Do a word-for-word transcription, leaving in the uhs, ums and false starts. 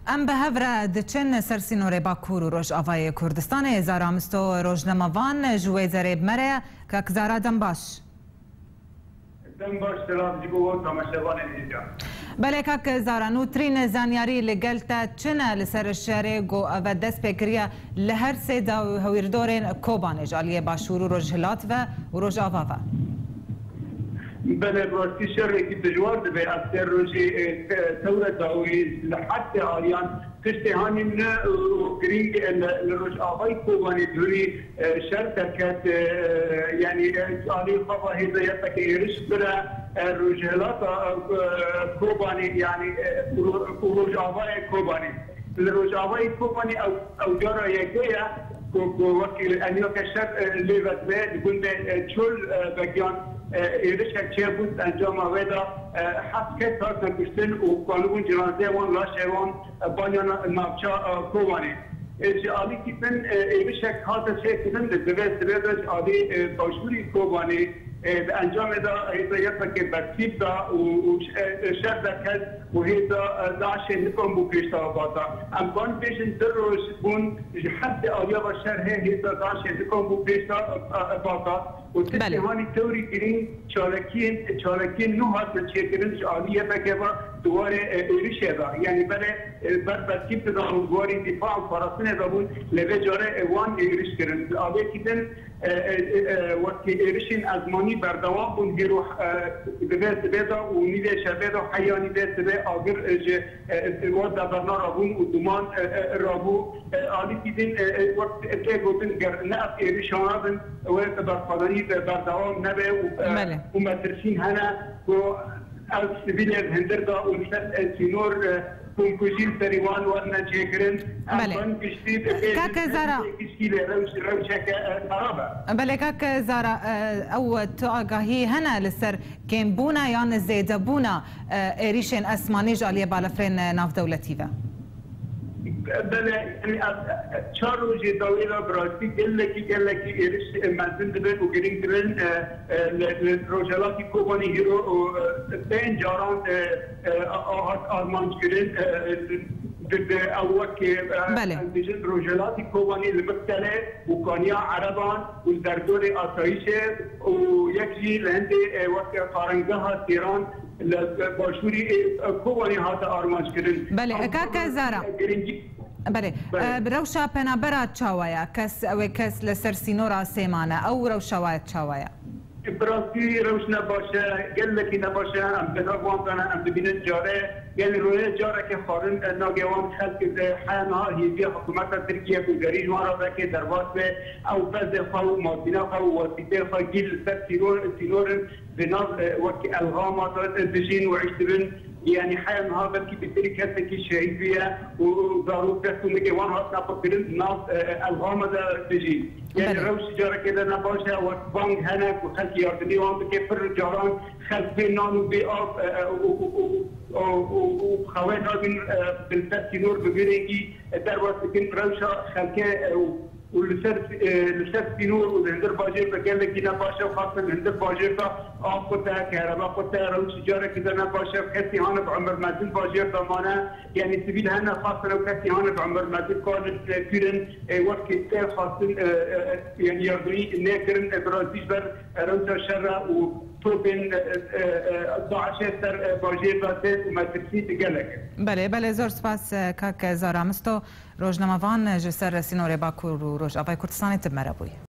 ام به هفره دچن سرسینور باکور و روش آوای کردستان زارامستو روزنامه‌وان جوی زریب مره که زارا دم باش دم باش سلام جیبو تماشاوان اینجا بله که زارا نوترین زانیاری لگلتا چنه لسر شهر گو و دست بکریه لهر سه دا هویردورین کوبان جالیه باشور و روش هلات و روش آوا و بله راستی شهر که دجوار دبی از سر روشی ثورة داوی لحد آلیان تشتهانی من گرینگ لروش آوای کوبانی دوری شهر ترکت یعنی آلی خواه هدایت که ایرش برا روشهلات کوبانی یعنی روش آوای کوبانی لروش آوای کوبانی او جارا یکیه وكيل أنيو كشف ليفت به يقول شل بجان إيرش كشيء بود أنجام هذا حس كثر تكشتن وقانون جنازة وان لا شيء بانيان نابشا كواني. إيش عادي كتن إيرش هذا شيء كتن دبست دبست عادي باشوري كواني انجام دا هدایت که برتیب دا و شر دکل و هیدا داعش نکن بو پیشتا باتا امکان پیشن در روز بون حد آیا و شر هیدا داعش نکن بو پیشتا باتا و تشتهانی توری گرین چالکین چالکین نو هات چیکرنش عالیه بگه و دواره ایریشه دا یعنی بله بر برتیب دا دواری دفاع فراسنه دا بون لبه جاره وان ایریش کرن آبه کدن وقتی ایریشین ازمانی بردوام بون گروه دبست بیدا و نیده شبیدا و حیانی دست بی آگر وقت دبرنا رابون و دومان رابو آلی دیدین وقت اتلی گوتن گر نه از ایریشان آبن وقت برخوادانی بردوام نبه و مدرسین هنه و از سبیل هندر دا و نشد سینور كونكوجين تريوان وانا جيكرن بله كاك زارا بله كاك زارا او تواغاهي هنا لسر كين بونا يعني زيدا بونا ريشين اسماني جاليه بالفرين ناف دولتي بله يعني چهار روزی داوری را براستی گلکی گلکی ایرش منزل دبن و گرینگ دبن روزلاتی کوبانی هیرو و بین جاران آهات آرمانج کرن اول که دیجن روزلاتی کوبانی لمختله و کانیا عربان و در دور آسایش و یکی لنده وقت قارنگه ها تیران باشوری کوبانی هات آرمانج کرن بله كاك زارا بله روشا پنابرا چاوایا کس او کس لسر سینورا سیمانه او روشا واید چاوایا براستی روش نباشه گلکی نباشه ام بناوان دانه ام ببینن جاره یعنی روی جاره که خارن ناگهان خلق حیانها هیوی حکومت ترکیه گذاری جوان را که در واسه او بز خواهو مادینا خواهو واسیده خواه گیل سر سینور بناف وکی الغامات بجین و عشتبن يعني حال نهار بلكي بالتالي كانت كي شهيدية وضرورة بس ونجي وان هات نقطرين ناس الغامة ده تجي يعني روش جارة كده نباشة وبانج هناك وخلك ياردني وان بكفر جاران خلف بينان وبيقاف وخوات هادين بالتسكي نور ببيريكي دروات لكن روشة خلكه ولسر لسر سینور و هندر باجر بگم که نباشه و خاصه هندر باجر تا آب قطع کهربا قطع روش جاره که در نباشه کسی هان بعمر مدن باجر دامانه یعنی سبیل هن خاصه و کسی هان بعمر مدن کارش پیرن وقت که خاصه یعنی یاردنی نکرن برازیش بر روش شر و تو بین داعش سر باجر داده و مدرسی دگلک بله بله زور سپاس کاک زارامستو روزنامه‌وان جسر سینور باکور و روز آوای کردستان تبمره بوی